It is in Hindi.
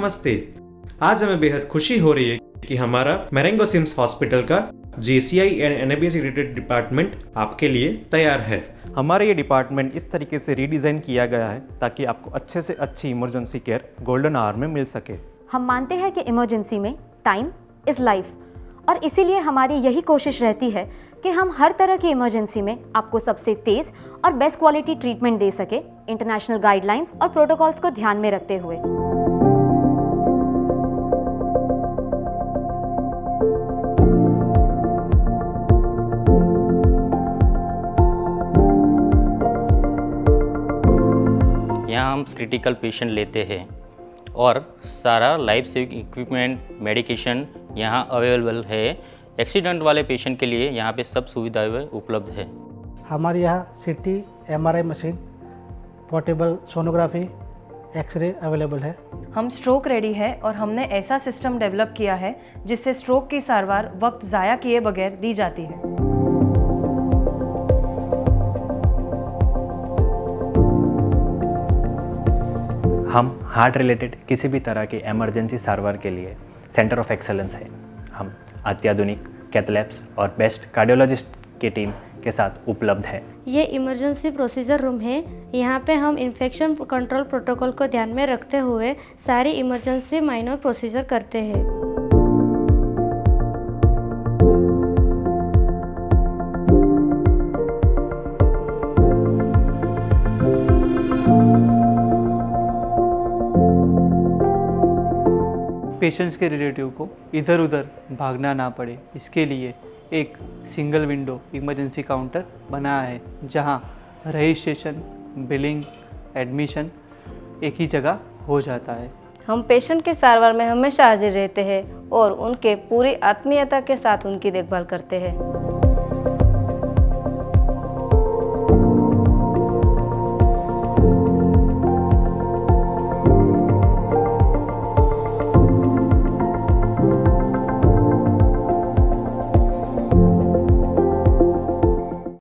नमस्ते। आज हमें बेहद खुशी हो रही है कि हमारा मैरेंगो सिम्स हॉस्पिटल का JCI and NABS related department आपके लिए तैयार है। हमारा ये डिपार्टमेंट इस तरीके से रीडिज़ाइन किया गया है ताकि आपको अच्छे से अच्छी इमरजेंसी केयर गोल्डन आवर में मिल सके। हम मानते हैं कि इमरजेंसी में टाइम इज़ लाइफ, और इसीलिए हमारी यही कोशिश रहती है कि हम हर तरह की इमरजेंसी में आपको सबसे तेज़ और बेस्ट क्वालिटी ट्रीटमेंट दे सके, इंटरनेशनल गाइडलाइंस और प्रोटोकॉल्स को ध्यान में रखते हुए। यहाँ हम क्रिटिकल पेशेंट लेते हैं और सारा लाइफ सेविंग इक्विपमेंट, मेडिकेशन यहाँ अवेलेबल है। एक्सीडेंट वाले पेशेंट के लिए यहाँ पे सब सुविधाएं उपलब्ध है। हमारे यहाँ CT, MRI machine, portable sonography, x-ray available है। हम स्ट्रोक रेडी है और हमने ऐसा सिस्टम डेवलप किया है जिससे स्ट्रोक की सारवार वक्त ज़ाया किए बगैर दी जाती है। हम हार्ट रिलेटेड किसी भी तरह की इमरजेंसी सारवार के लिए सेंटर ऑफ एक्सेलेंस है। हम अत्याधुनिक कैथ लैब्स और बेस्ट कार्डियोलॉजिस्ट की टीम के साथ उपलब्ध है। ये इमरजेंसी प्रोसीजर रूम है। यहाँ पे हम इन्फेक्शन कंट्रोल प्रोटोकॉल को ध्यान में रखते हुए सारी इमरजेंसी माइनर प्रोसीजर करते हैं। पेशेंट्स के रिलेटिव को इधर उधर भागना ना पड़े, इसके लिए एक सिंगल विंडो इमरजेंसी काउंटर बनाया है जहां रजिस्ट्रेशन, बिलिंग, एडमिशन एक ही जगह हो जाता है। हम पेशेंट के सारवार में हमेशा हाजिर रहते हैं और उनके पूरी आत्मीयता के साथ उनकी देखभाल करते हैं।